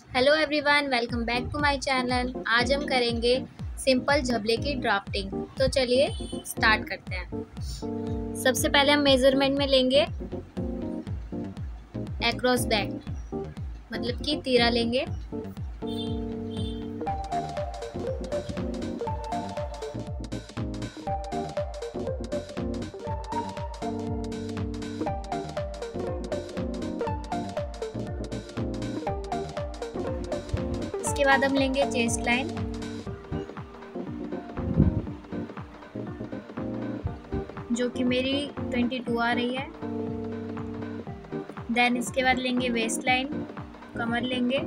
Hello everyone, welcome back to my channel. आज हम करेंगे सिंपल झबले की ड्राफ्टिंग। तो चलिए स्टार्ट करते हैं। सबसे पहले हम मेजरमेंट में लेंगे अक्रॉस बैक, मतलब कि तीरा लेंगे। इसके बाद हम लेंगे चेस्ट लाइन, जो कि मेरी 22 आ रही है। देन इसके बाद लेंगे वेस्ट लाइन, कमर लेंगे।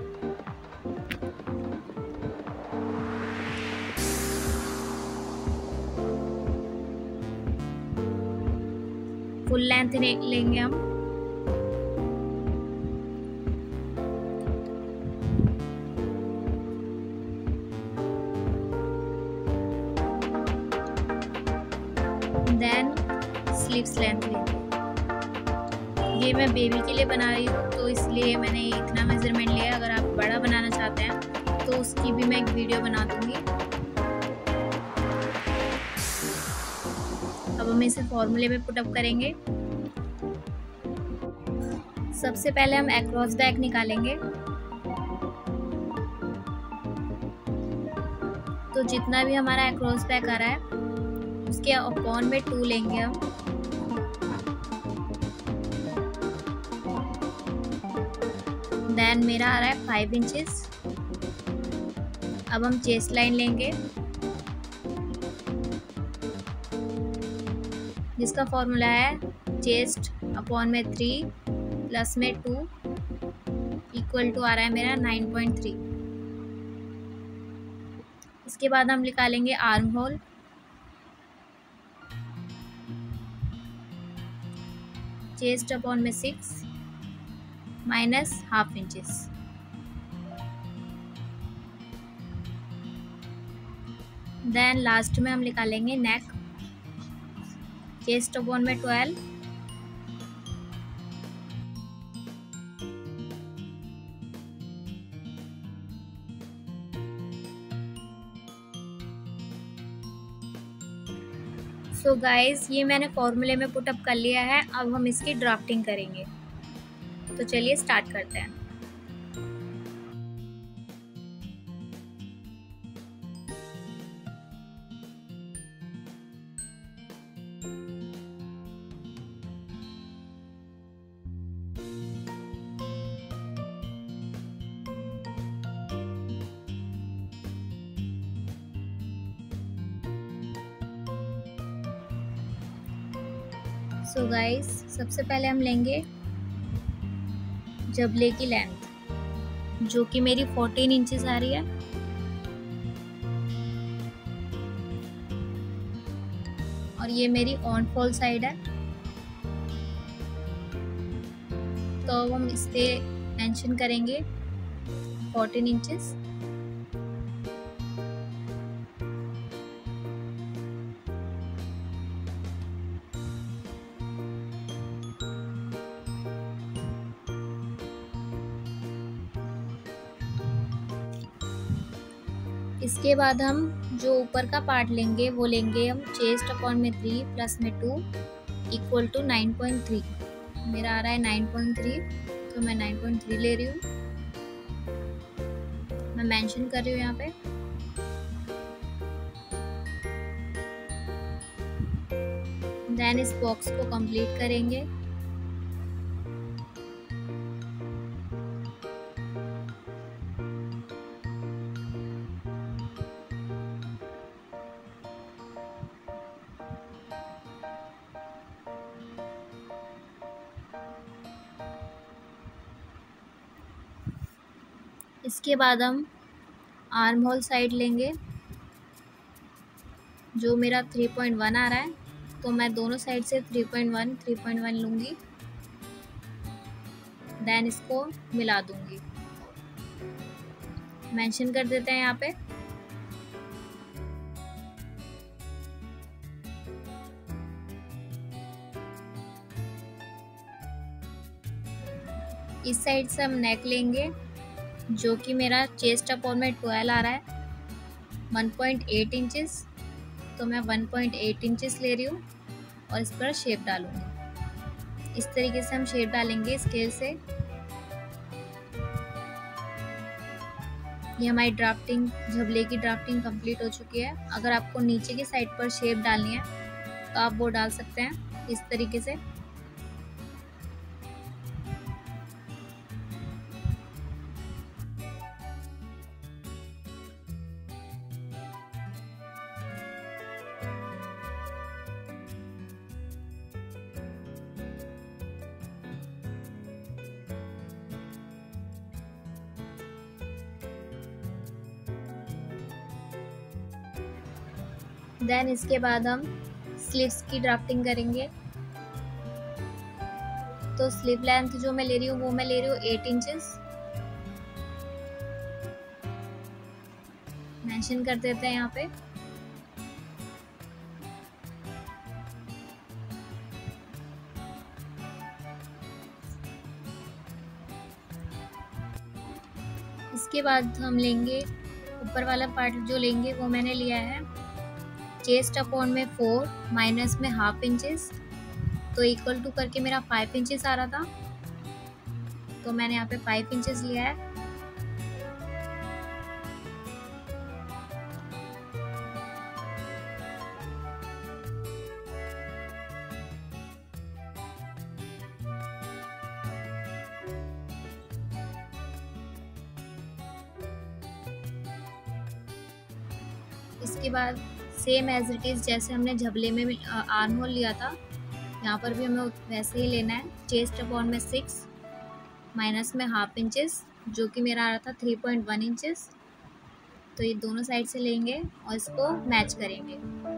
फुल लेंथ लेंगे हम। देन स्लीव्स लेंथ लेंगे। ये मैं बेबी के लिए बना रही हूँ, तो इसलिए मैंने इतना मेजरमेंट लिया। अगर आप बड़ा बनाना चाहते हैं तो उसकी भी मैं एक वीडियो बना दूंगी। अब हम इसे फॉर्मूले में पुटअप करेंगे। सबसे पहले हम अक्रॉस बैक निकालेंगे। तो जितना भी हमारा अक्रॉस बैक आ रहा है उसके अपॉन में 2 लेंगे हम। देन मेरा आ रहा है 5 इंचेस। अब हम चेस्ट लाइन लेंगे, जिसका फॉर्मूला है चेस्ट अपॉन में 3 प्लस में 2 इक्वल टू आ रहा है मेरा 9.3। इसके बाद हम निकालेंगे आर्म होल। चेस्ट अपॉन में 6 minus half inches. Then last में हम निकालेंगे नेक। चेस्ट अपॉन में 12 सो गाइस, ये मैंने फॉर्मूले में पुटअप कर लिया है। अब हम इसकी ड्राफ्टिंग करेंगे। तो चलिए स्टार्ट करते हैं। सो गाइस, सबसे पहले हम लेंगे जबले की लेंथ, जो कि मेरी 14 इंचेस आ रही है। और ये मेरी ऑन फॉल साइड है। तो अब हम इस पे मेंशन करेंगे 14 इंचेस। इसके बाद हम जो ऊपर का पार्ट लेंगे वो लेंगे हम चेस्ट अपॉन में 3 प्लस में 2 इक्वल टू 9.3। मेरा आ रहा है 9.3, तो मैं 9.3 ले रही हूँ। मैं मेंशन कर रही हूँ यहाँ पे। देन इस बॉक्स को कंप्लीट करेंगे। इसके बाद हम आर्म होल साइड लेंगे, जो मेरा 3.1 आ रहा है। तो मैं दोनों साइड से 3.1 लूँगी। देन इसको मिला दूँगी। मेंशन कर देते हैं यहाँ पे। इस साइड से हम नेक लेंगे जो कि मेरा चेस्ट अपॉन में 12 आ रहा है 1.8 इंचेस। तो मैं 1.8 इंचेस ले रही हूँ और इस पर शेप डालूंगी। इस तरीके से हम शेप डालेंगे स्केल से। ये हमारी ड्राफ्टिंग, झबले की ड्राफ्टिंग कंप्लीट हो चुकी है। अगर आपको नीचे की साइड पर शेप डालनी है तो आप वो डाल सकते हैं इस तरीके से। देन इसके बाद हम स्लीव्स की ड्राफ्टिंग करेंगे। तो स्लीव लेंथ जो मैं ले रही हूँ वो मैं ले रही हूँ 8 इंचेस। मेंशन कर देते हैं यहाँ पे। इसके बाद हम लेंगे ऊपर वाला पार्ट, जो लेंगे वो मैंने लिया है चेस्ट अपॉन में 4 माइनस में हाफ इंचेस। तो इक्वल टू करके मेरा 5 इंचेस आ रहा था, तो मैंने यहाँ पे 5 इंचेस लिया है। इसके बाद सेम एज इट इज़ जैसे हमने झबले में आर्म होल लिया था, यहाँ पर भी हमें वैसे ही लेना है। चेस्ट अपॉन में 6 माइनस में हाफ इंचेस, जो कि मेरा आ रहा था 3.1 इंचेस। तो ये दोनों साइड से लेंगे और इसको मैच करेंगे।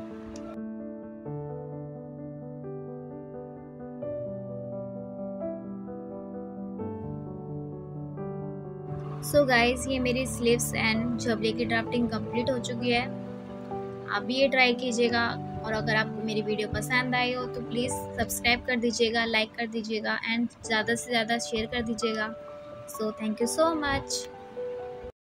सो गाइस, ये मेरी स्लीव्स एंड झबले की ड्राफ्टिंग कंप्लीट हो चुकी है। आप भी ये ट्राई कीजिएगा, और अगर आपको मेरी वीडियो पसंद आई हो तो प्लीज़ सब्सक्राइब कर दीजिएगा, लाइक कर दीजिएगा एंड ज़्यादा से ज़्यादा शेयर कर दीजिएगा। So thank you so much.